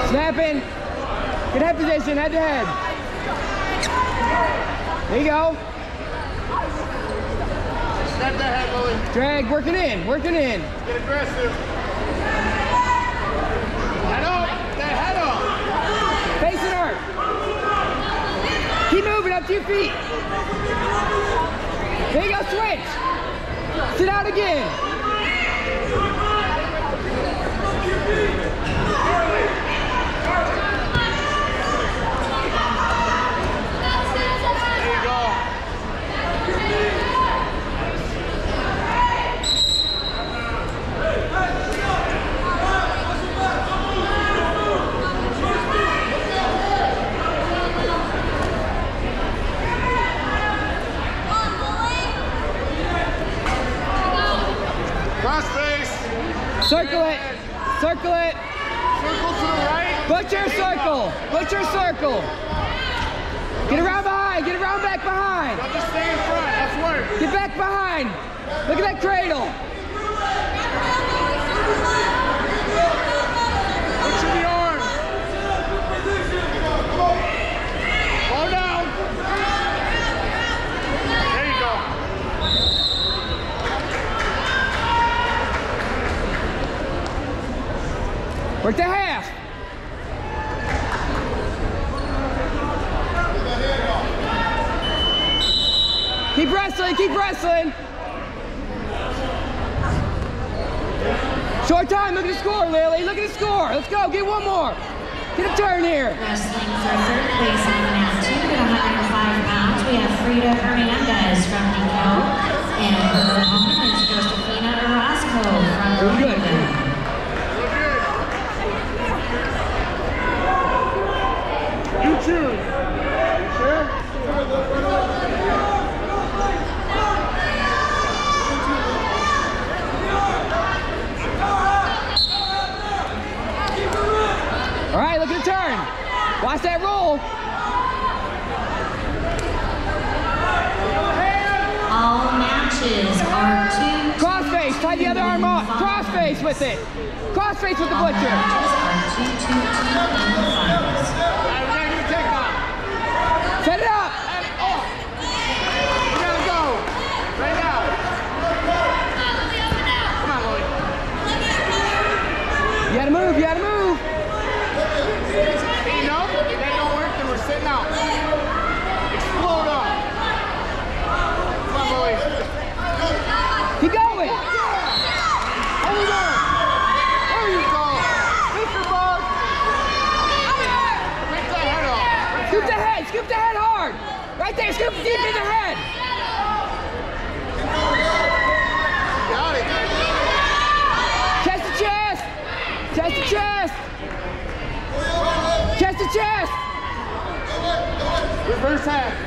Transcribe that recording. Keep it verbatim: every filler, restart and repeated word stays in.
Snapping. Good head position, head to head. There you go. Snap that head, Lily. Drag, working in, working in. Get aggressive. Head up, that head up. Facing her. Keep moving up to your feet. There you go, switch. Sit out again. Cross face. Circle it. Circle it. Circle to the right. Butcher circle. Butcher circle. Get around behind. Get around back behind. Don't just stay in front. That's work. Get back behind. Look at that cradle. Picture the arms. Slow down. There you go. Work the half. Keep wrestling, keep wrestling. Short time, look at the score, Lily. Look at the score. Let's go, get one more. Get a turn here. Wrestling for third place on the mat, two at one hundred five pounds. We have Frida Hernandez from Deco, and her opponent is Josefina Orozco from Florida. You choose. Sure? All right, look at the turn. Watch that roll. All matches are two. Crossface, tie the other arm off. Crossface with it. Crossface with the All butcher. matches are two, two, two in the finals. Set it up. You gotta go. Right now. Come on, Lily. You gotta move, you gotta move. Hey, no, if that don't work, then we're sitting out. Explode up. Come on, Lily. Keep going. Hold on. There you go. Hit your ball. Rip that head off. Scoop the head, scoop the head hard. Right there, scoop deep in the head. Got it. Chest to chest. Chest to chest. Chest to chest. Reverse half.